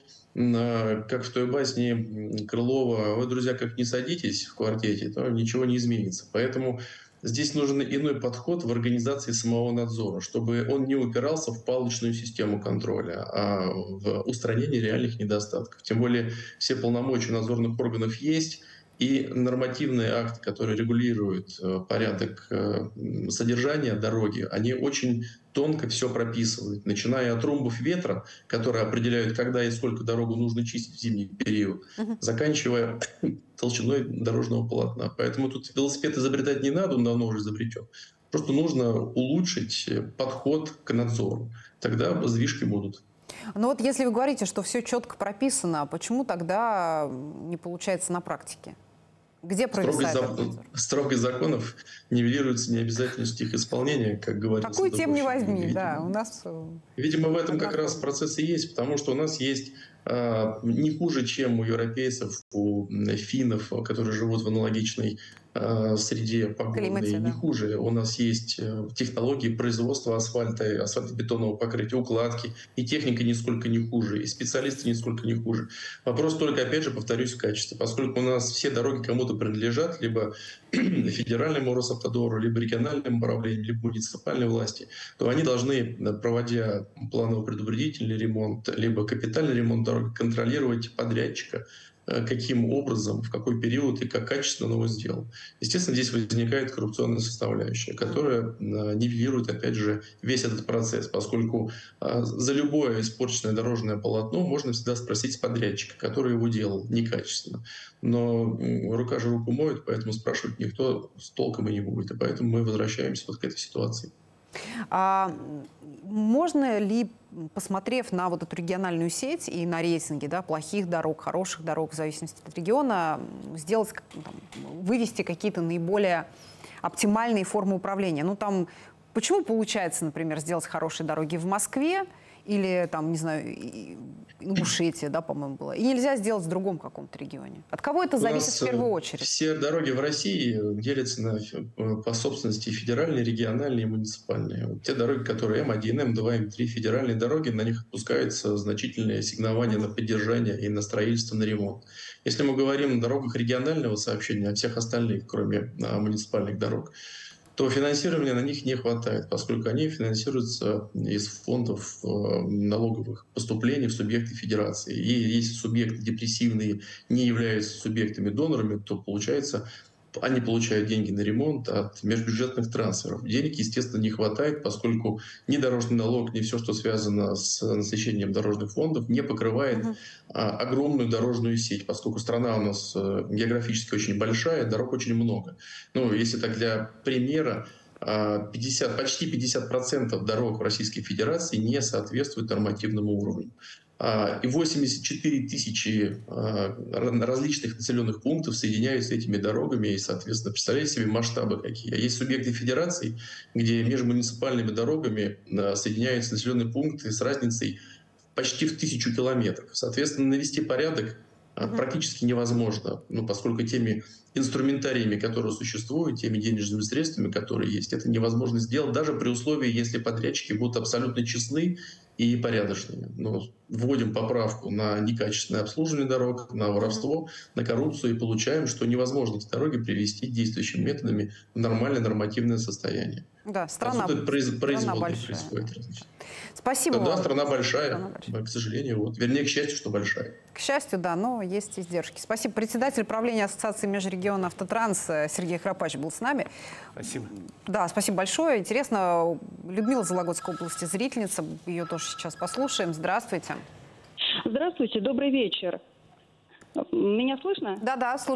Speaker 19: как в той басне Крылова, вы, друзья, как не садитесь в квартете, то ничего не изменится. Поэтому здесь нужен иной подход в организации самого надзора, чтобы он не упирался в палочную систему контроля, а в устранении реальных недостатков. Тем более все полномочия надзорных органов есть, и нормативные акты, которые регулируют порядок содержания дороги, они очень тонко все прописывают, начиная от румбов ветра, которые определяют, когда и сколько дорогу нужно чистить в зимний период, uh-huh. заканчивая толщиной дорожного полотна. Поэтому тут велосипед изобретать не надо, он давно уже изобретен. Просто нужно улучшить подход к надзору. Тогда сдвижки будут.
Speaker 1: Но вот если вы говорите, что все четко прописано, почему тогда не получается на практике? Где провисает этот надзор?
Speaker 19: Строгость законов нивелируется необязательностью их исполнения, как говорится.
Speaker 1: Какую тему не возьми, видимо, да, у нас...
Speaker 19: Видимо, в этом как раз процесс и есть, потому что у нас есть а, не хуже, чем у европейцев, у финнов, которые живут в аналогичной а, среде погодной, Климате, не да. хуже. У нас есть технологии производства асфальта, асфальтобетонного покрытия, укладки, и техника нисколько не хуже, и специалисты нисколько не хуже. Вопрос только, опять же, повторюсь, в качестве. Поскольку у нас все дороги кому-то принадлежат, либо федеральному Росавтодору, либо региональным управлениям, либо муниципальной власти, то они должны, проводя планово-предупредительный ремонт, либо капитальный ремонт дороги, контролировать подрядчика, каким образом, в какой период и как качественно он его сделал. Естественно, здесь возникает коррупционная составляющая, которая нивелирует, опять же, весь этот процесс, поскольку за любое испорченное дорожное полотно можно всегда спросить с подрядчика, который его делал некачественно. Но рука же руку моет, поэтому спрашивать никто с толком и не будет. И поэтому мы возвращаемся вот к этой ситуации.
Speaker 1: А можно ли, посмотрев на вот эту региональную сеть и на рейтинги, да, плохих дорог, хороших дорог, в зависимости от региона, сделать, там, вывести какие-то наиболее оптимальные формы управления? Ну, там, почему получается, например, сделать хорошие дороги в Москве или, там, не знаю, Ингушетия, да, по-моему, было, и нельзя сделать в другом каком-то регионе? От кого это зависит в первую очередь?
Speaker 19: Все дороги в России делятся на, по собственности федеральные, региональные и муниципальные. Вот те дороги, которые эм один, эм два, эм три, федеральные дороги, на них отпускаются значительные ассигнования на поддержание и на строительство, на ремонт. Если мы говорим о дорогах регионального сообщения, о всех остальных, кроме а, муниципальных дорог, то финансирования на них не хватает, поскольку они финансируются из фондов э, налоговых поступлений в субъекты федерации. И если субъекты депрессивные не являются субъектами-донорами, то получается, они получают деньги на ремонт от межбюджетных трансферов. Денег, естественно, не хватает, поскольку ни дорожный налог, ни все, что связано с насыщением дорожных фондов, не покрывает uh-huh. а, огромную дорожную сеть, поскольку страна у нас а, географически очень большая, дорог очень много. Ну, если так для примера, пятьдесят, почти пятьдесят процентов дорог в Российской Федерации не соответствуют нормативному уровню. И восемьдесят четыре тысячи различных населенных пунктов соединяются этими дорогами. И, соответственно, представляете себе масштабы какие. Есть субъекты федерации, где между муниципальными дорогами соединяются населенные пункты с разницей почти в тысячу километров. Соответственно, навести порядок uh-huh. практически невозможно, ну, поскольку теми инструментариями, которые существуют, теми денежными средствами, которые есть, это невозможно сделать, даже при условии, если подрядчики будут абсолютно честны и порядочными. Но вводим поправку на некачественное обслуживание дорог, на воровство, на коррупцию и получаем, что невозможно эти дороги привести действующими методами в нормальное нормативное состояние.
Speaker 1: Да, страна,
Speaker 19: а произ...
Speaker 1: страна большая.
Speaker 19: Происходит.
Speaker 1: Спасибо
Speaker 19: да,
Speaker 1: вам.
Speaker 19: Да, страна большая,
Speaker 1: страна большая.
Speaker 19: К сожалению. Вот. Вернее, к счастью, что большая.
Speaker 1: К счастью, да, но есть издержки. Спасибо. Председатель правления Ассоциации межрегиона «Автотранс» Сергей Храпач был с нами.
Speaker 3: Спасибо.
Speaker 1: Да, спасибо большое. Интересно, Людмила из Вологодской области, зрительница, ее тоже сейчас послушаем. Здравствуйте.
Speaker 20: Здравствуйте, добрый вечер. Меня слышно?
Speaker 1: Да-да, слушаем.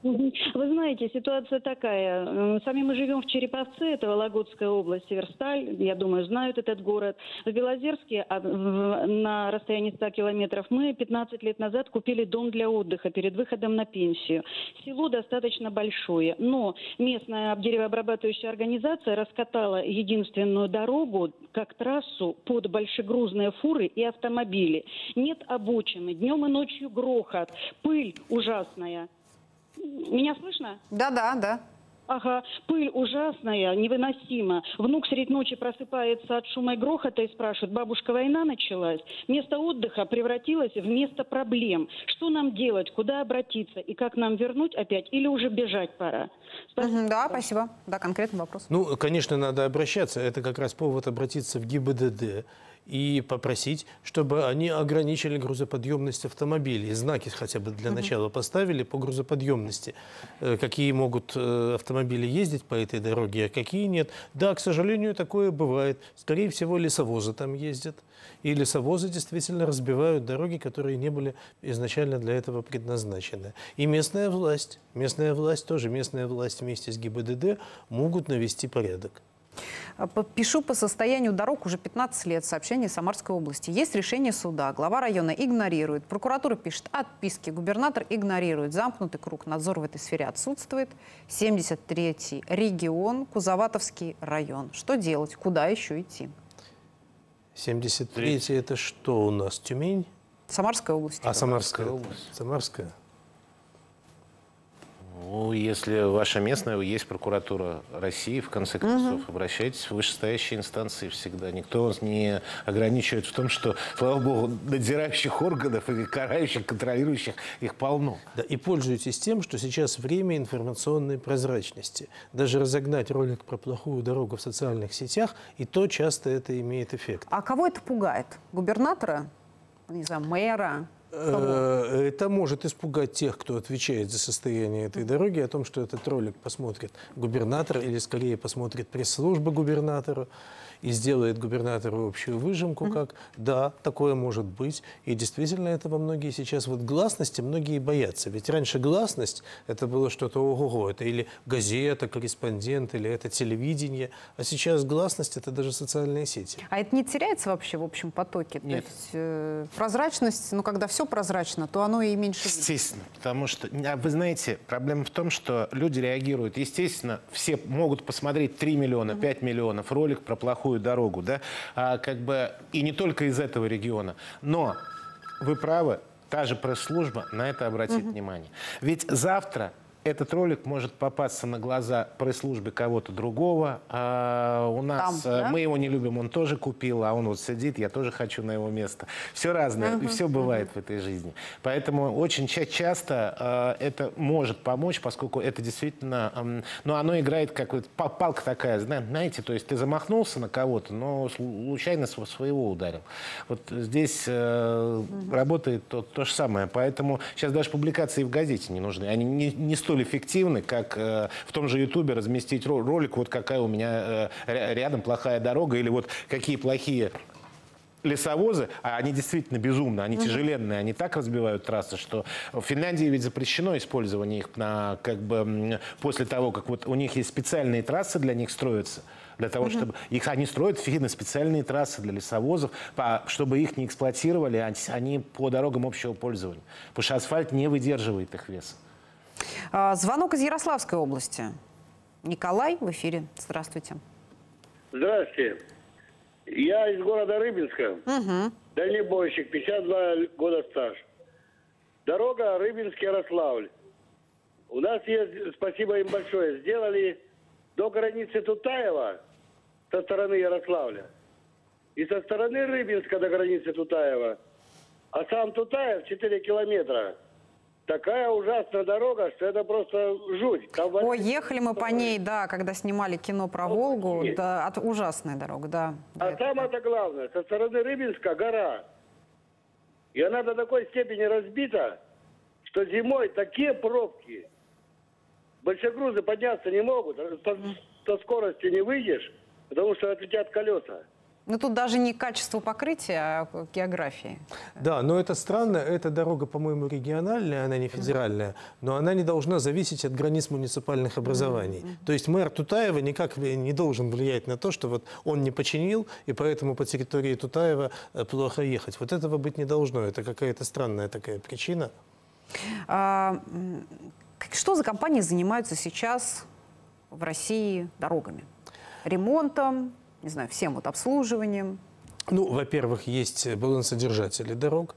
Speaker 20: Вы знаете, ситуация такая. Сами мы живем в Череповце, это Вологодская область, Северсталь, я думаю, знают этот город. В Белозерске на расстоянии ста километров мы пятнадцать лет назад купили дом для отдыха перед выходом на пенсию. Село достаточно большое, но местная деревообрабатывающая организация раскатала единственную дорогу как трассу под большегрузные фуры и автомобили. Нет обочины, днем и ночью грохот, пыль ужасная. Меня слышно?
Speaker 1: Да, да, да.
Speaker 20: Ага, пыль ужасная, невыносима. Внук средь ночи просыпается от шума и грохота и спрашивает: бабушка, война началась? Место отдыха превратилось в место проблем. Что нам делать, куда обратиться и как нам вернуть опять или уже бежать пора?
Speaker 1: Спасибо. Да, спасибо. Да, конкретный вопрос.
Speaker 2: Ну, конечно, надо обращаться. Это как раз повод обратиться в ГИБДД и попросить, чтобы они ограничили грузоподъемность автомобилей. Знаки хотя бы для начала поставили по грузоподъемности. Какие могут автомобили ездить по этой дороге, а какие нет. Да, к сожалению, такое бывает. Скорее всего, лесовозы там ездят. И лесовозы действительно разбивают дороги, которые не были изначально для этого предназначены. И местная власть, местная власть тоже, местная власть вместе с ГИБДД могут навести порядок.
Speaker 1: Пишу по состоянию дорог уже пятнадцать лет. Сообщение из Самарской области. Есть решение суда. Глава района игнорирует. Прокуратура пишет отписки. Губернатор игнорирует. Замкнутый круг. Надзор в этой сфере отсутствует. семьдесят третий регион. Кузоватовский район. Что делать? Куда еще идти?
Speaker 2: семьдесят третий это что у нас? Тюмень?
Speaker 1: Самарская область.
Speaker 2: А Самарская область. Самарская.
Speaker 3: Ну, если ваша местная, есть прокуратура России, в конце концов, угу. обращайтесь в вышестоящие инстанции всегда. Никто вас не ограничивает в том, что, слава богу, надзирающих органов и карающих, контролирующих их полно.
Speaker 2: Да, и пользуйтесь тем, что сейчас время информационной прозрачности. Даже разогнать ролик про плохую дорогу в социальных сетях, и то часто это имеет эффект.
Speaker 1: А кого это пугает? Губернатора? Не знаю, мэра?
Speaker 2: Это может испугать тех, кто отвечает за состояние этой дороги, о том, что этот ролик посмотрит губернатор или, скорее, посмотрит пресс-служба губернатора и сделает губернатору общую выжимку, как «да, такое может быть». И действительно этого многие сейчас, вот гласности многие боятся. Ведь раньше гласность – это было что-то ого-го, это или газета, корреспондент, или это телевидение. А сейчас гласность – это даже социальные сети.
Speaker 1: А это не теряется вообще в общем потоке?
Speaker 3: Нет.
Speaker 1: То есть э, прозрачность, ну когда все прозрачно, то оно и меньше...
Speaker 3: Естественно, потому что, вы знаете, проблема в том, что люди реагируют. Естественно, все могут посмотреть три миллиона, пять миллионов ролик про плохую дорогу, да, а, как бы, и не только из этого региона. Но вы правы, та же пресс-служба на это обратит угу. внимание. Ведь завтра этот ролик может попасться на глаза пресс-службе кого-то другого. А у нас, Там, да? мы его не любим, он тоже купил, а он вот сидит, я тоже хочу на его место. Все разное, uh-huh, и все бывает uh-huh. в этой жизни. Поэтому очень ча- часто э, это может помочь, поскольку это действительно, э, ну, оно играет как вот палка такая, знаете, то есть ты замахнулся на кого-то, но случайно своего ударил. Вот здесь э, uh-huh. работает то, то же самое. Поэтому сейчас даже публикации в газете не нужны. Они не, не столь эффективны, как э, в том же Ютубе разместить ролик, вот какая у меня э, рядом плохая дорога, или вот какие плохие лесовозы, а они действительно безумны, они угу. тяжеленные, они так разбивают трассы, что в Финляндии ведь запрещено использование их на, как бы, после того, как вот у них есть специальные трассы для них строятся, для того, угу. чтобы их они строят, финны, специальные трассы для лесовозов, по, чтобы их не эксплуатировали, они, они по дорогам общего пользования, потому что асфальт не выдерживает их веса.
Speaker 1: Звонок из Ярославской области. Николай в эфире. Здравствуйте.
Speaker 21: Здравствуйте. Я из города Рыбинска.
Speaker 1: Угу.
Speaker 21: Дальнобойщик, пятьдесят два года стаж. Дорога Рыбинск-Ярославль. У нас есть, спасибо им большое, сделали до границы Тутаева со стороны Ярославля. И со стороны Рыбинска до границы Тутаева. А сам Тутаев четыре километра. Такая ужасная дорога, что это просто жуть. Там
Speaker 1: Ой, ехали мы по ней, да, когда снимали кино про Волгу. Да, от, ужасная дорога, да.
Speaker 21: А самое-то главное, со стороны Рыбинска гора. И она до такой степени разбита, что зимой такие пробки. Большегрузы подняться не могут, со, со скоростью не выйдешь, потому что отлетят колеса.
Speaker 1: Ну, тут даже не качество покрытия, а географии.
Speaker 2: Да, но это странно. Эта дорога, по-моему, региональная, она не федеральная, но она не должна зависеть от границ муниципальных образований. Mm-hmm. То есть мэр Тутаева никак не должен влиять на то, что вот он не починил, и поэтому по территории Тутаева плохо ехать. Вот этого быть не должно. Это какая-то странная такая причина.
Speaker 1: А, что за компании занимаются сейчас в России дорогами? Ремонтом? Не знаю, всем вот обслуживанием?
Speaker 2: Ну, во-первых, есть балансодержатели дорог.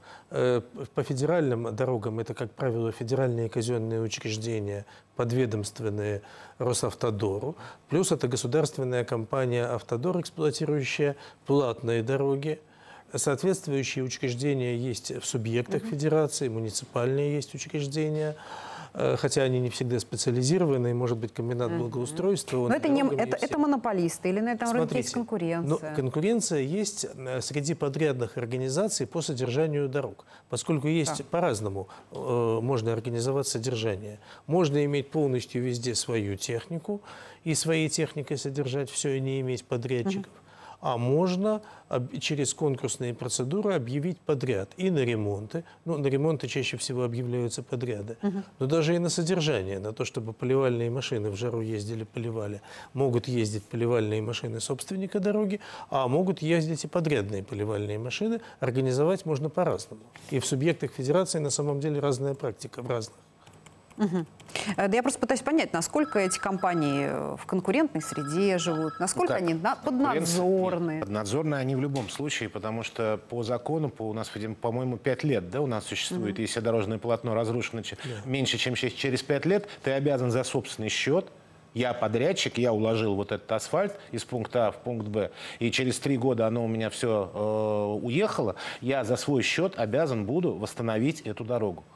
Speaker 2: По федеральным дорогам это, как правило, федеральные казенные учреждения, подведомственные Росавтодору. Плюс это государственная компания «Автодор», эксплуатирующая платные дороги. Соответствующие учреждения есть в субъектах mm-hmm. федерации, муниципальные есть учреждения. Хотя они не всегда специализированные, может быть, комбинат mm-hmm. благоустройства.
Speaker 1: Но это, не, это, это монополисты или на этом рынке есть конкуренция?
Speaker 2: Но конкуренция есть среди подрядных организаций по содержанию дорог, поскольку есть да. по-разному э, можно организовать содержание. Можно иметь полностью везде свою технику и своей техникой содержать все и не иметь подрядчиков. Mm-hmm. А можно через конкурсные процедуры объявить подряд и на ремонты. Ну, на ремонты чаще всего объявляются подряды. Uh-huh. Но даже и на содержание, на то, чтобы поливальные машины в жару ездили, поливали. Могут ездить поливальные машины собственника дороги, а могут ездить и подрядные поливальные машины. Организовать можно по-разному. И в субъектах федерации на самом деле разная практика в разных.
Speaker 1: Угу. Я просто пытаюсь понять, насколько эти компании в конкурентной среде живут, насколько ну, они на, поднадзорные.
Speaker 3: Поднадзорные они в любом случае, потому что по закону, по, у нас, по-моему, пять лет да, у нас существует, угу. если дорожное полотно разрушено да. меньше, чем через пять лет, ты обязан за собственный счет. Я подрядчик, я уложил вот этот асфальт из пункта А в пункт Б, и через три года оно у меня все э, уехало, я за свой счет обязан буду восстановить эту дорогу.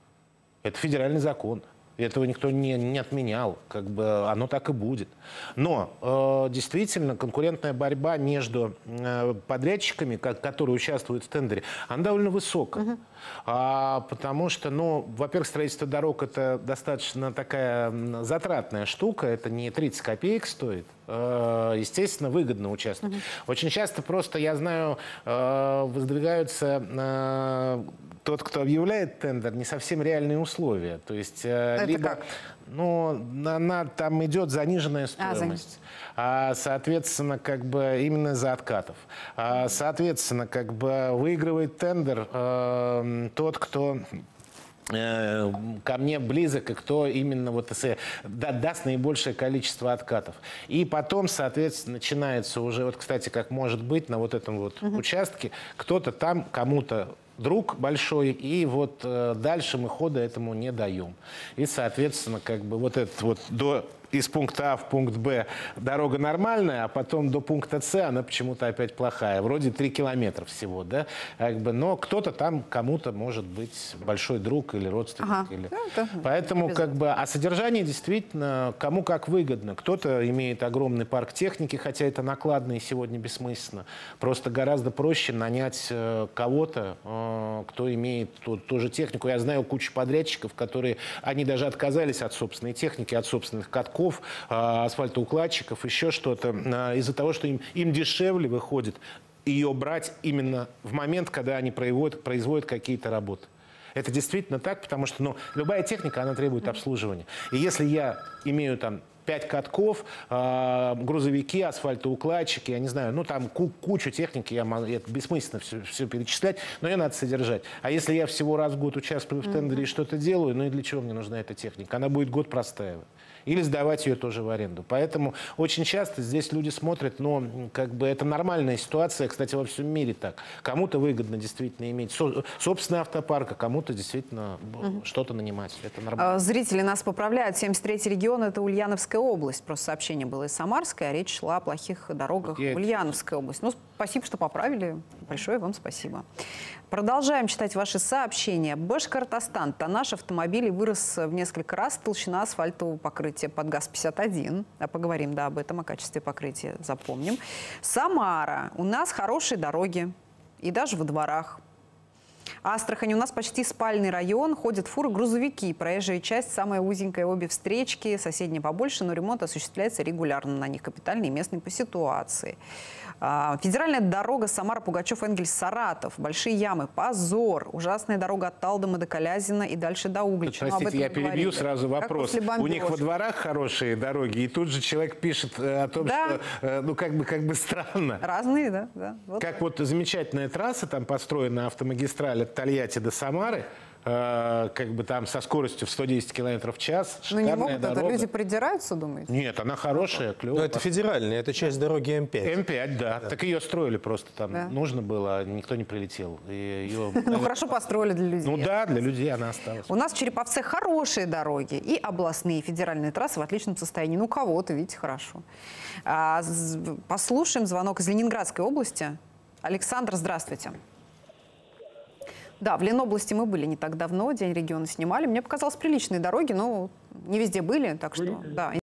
Speaker 3: Это федеральный закон. Этого никто не, не отменял. Как бы оно так и будет. Но э, действительно конкурентная борьба между э, подрядчиками, как, которые участвуют в тендере, она довольно высокая. Uh-huh. а, потому что, ну, во-первых, строительство дорог – это достаточно такая затратная штука. Это не тридцать копеек стоит. Э, естественно, выгодно участвовать. Uh-huh. Очень часто просто, я знаю, э, воздвигаются… Э, тот, кто объявляет тендер, не совсем реальные условия. То есть, э, либо, как? Ну, она, там идет заниженная стоимость. А, а, соответственно, как бы именно из-за откатов. А, соответственно, как бы выигрывает тендер э, тот, кто э, ко мне близок, и кто именно вот, да, даст наибольшее количество откатов. И потом, соответственно, начинается уже, вот, кстати, как может быть на вот этом вот угу. участке, кто-то там кому-то друг большой, и вот э, дальше мы хода этому не даем. И, соответственно, как бы вот этот вот до, из пункта А в пункт Б дорога нормальная, а потом до пункта С она почему-то опять плохая. Вроде три километра всего, да? Как бы, но кто-то там кому-то может быть большой друг или родственник. Ага. Или... Это... Поэтому, как бы, а содержание действительно кому как выгодно. Кто-то имеет огромный парк техники, хотя это накладно и сегодня бессмысленно. Просто гораздо проще нанять э, кого-то, э, кто имеет ту, ту же технику. Я знаю кучу подрядчиков, которые, они даже отказались от собственной техники, от собственных катков, асфальтоукладчиков, еще что-то, из-за того, что им, им дешевле выходит ее брать именно в момент, когда они производят, производят какие-то работы. Это действительно так, потому что ну, любая техника, она требует обслуживания. И если я имею там пять катков, э, грузовики, асфальтоукладчики, я не знаю, ну там ку кучу техники, я могу, это бессмысленно все, все перечислять, но ее надо содержать. А если я всего раз в год участвую в тендере и что-то делаю, ну и для чего мне нужна эта техника? Она будет год простаивать. Или сдавать ее тоже в аренду. Поэтому очень часто здесь люди смотрят, но как бы это нормальная ситуация, кстати, во всем мире так. Кому-то выгодно действительно иметь со собственный автопарк, а кому-то действительно угу. что-то нанимать. Это нормально.
Speaker 1: Зрители нас поправляют. семьдесят третий регион – это Ульяновская область. Просто сообщение было из Самарской, а речь шла о плохих дорогах Я... Ульяновской области. Ну, спасибо, что поправили. Большое вам спасибо. Продолжаем читать ваши сообщения. Башкортостан. Тоннаж автомобилей вырос в несколько раз. Толщина асфальтового покрытия под ГАЗ пятьдесят один. А поговорим, да, об этом, о качестве покрытия. Запомним. Самара. У нас хорошие дороги. И даже во дворах. Астрахань у нас почти спальный район. Ходят фуры, грузовики. Проезжая часть самая узенькая, обе встречки. Соседние побольше, но ремонт осуществляется регулярно. На них капитальный и местный по ситуации. Федеральная дорога Самара-Пугачев-Энгельс-Саратов. Большие ямы. Позор. Ужасная дорога от Талдома до Колязина и дальше до Углича.
Speaker 3: Простите, я перебью говорили. сразу вопрос. У них во дворах хорошие дороги, и тут же человек пишет о том, да. что ну как бы, как бы странно.
Speaker 1: Разные, да. да. Вот
Speaker 3: как так. вот замечательная трасса, там построена автомагистраль от Тольятти до Самары, э, как бы там со скоростью в сто десять километров в час.
Speaker 1: Ну не могут дорога. Это люди придираются, думаете?
Speaker 3: Нет, она хорошая, клевая.
Speaker 2: Но это федеральная, это часть дороги М пять.
Speaker 3: М пять, да. да. Так ее строили просто там. Да. Нужно было, никто не прилетел.
Speaker 1: Ну хорошо построили для людей.
Speaker 3: Ну да, для людей она осталась.
Speaker 1: У нас в Череповце хорошие дороги и областные, и федеральные трассы в отличном состоянии. Ну кого-то, видите, хорошо. Послушаем звонок из Ленинградской области. Александр, здравствуйте. Да, в Ленобласти мы были не так давно, День региона снимали. Мне показалось, приличные дороги, но не везде были, так что, да.